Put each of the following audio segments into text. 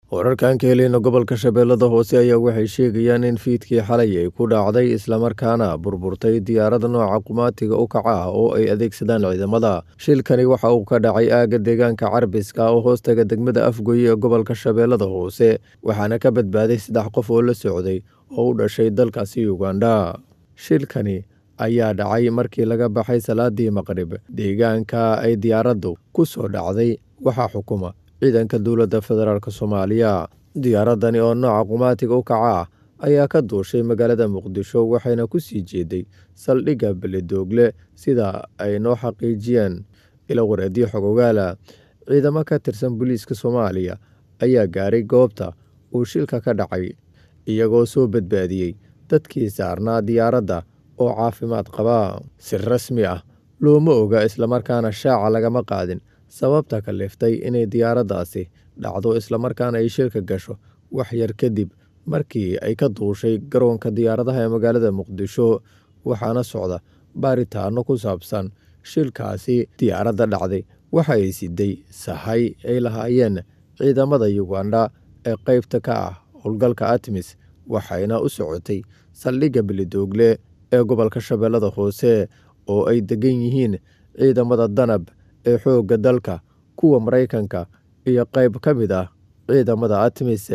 wararkan ka heleyna gobolka Shabeellada Hoose ayaa waxay sheegayaan in fiidkii xalay ay ku dhacday isla markaana burburtay diyaarada nooca qumaatiga u kaca ah oo ay adeegsadaan ciidamada. Shilkani waxa uu ka dhacay aaga deegaanka Carbiska oo hoostaga degmada Afgoye ee gobolka Shabeellada Hoose, waxaana ka badbaaday 3 qof oo la socday oo u dhashay dalkaasi Uganda. Shilkani ayaa dhacay markii laga baxay salaadii maqrib. Deegaanka ay diyaaraddu ku soo dhacday waxaa xukuma ciidanka dowladda federaalka Soomaaliya. Diyaaradani oo nooca qumaatiga u kaca ah ayaa ka duushay magaalada Muqdisho waxayna ku sii jeeday saldhigga Beledoogle sida ay noo xaqiijiyeen ila wareedyo xogogaala. Ciidamo ka tirsan booliiska Soomaaliya ayaa gaaray goobta uu shilka ka dhacay iyagoo soo badbaadiyey dadkii saarnaa diyaaradda oo caafimaad qaba. Si rasmi ah looma oga isla markaana shaaca lagama qaadin sababta ka leeftay inay diyaaraddaasi dhacdo isla markaana ay shilka gasho wax yar kadib markii ay ka duushay garoonka diyaaradaha ee magaalada Muqdisho, waxaana socda baaritaano ku saabsan shilkaasi. Diyaaradda dhacday waxa ay siday sahay ay lahaayeen ciidamada Uganda ee qaybta ka ah howlgalka ATMIS, waxayna u socotay saldhigga Beledoogle ee gobolka Shabeellada Hoose oo ay degan yihiin ciidamada danab ee xoogga dalka, kuwa Mareykanka iyo qayb ka mid ah ciidamada ATMIS.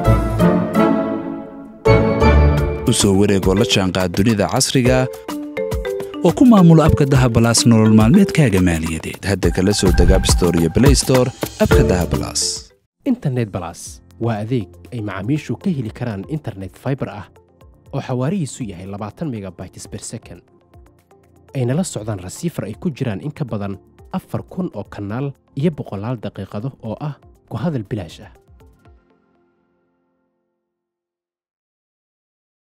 u soo wareegoo la jaanqaad dunida casriga oo ku maamula abka Dahabalaas nolol maalmeedkaaga maaliyadeed. hadda kala soo deg App Store iyo Play Store abka Dahabalaas. Internet Plus waa adeeg ay macaamiishu ka heli karaan internet fiber ah oo xawaarihiisu yahay 20 megabytes per second. ayna la socdaan rasiifar ay ku jiraan in ka badan 4,000 oo kanaal iyo 100 daqiiqado oo ah ku hadal bilaash ah.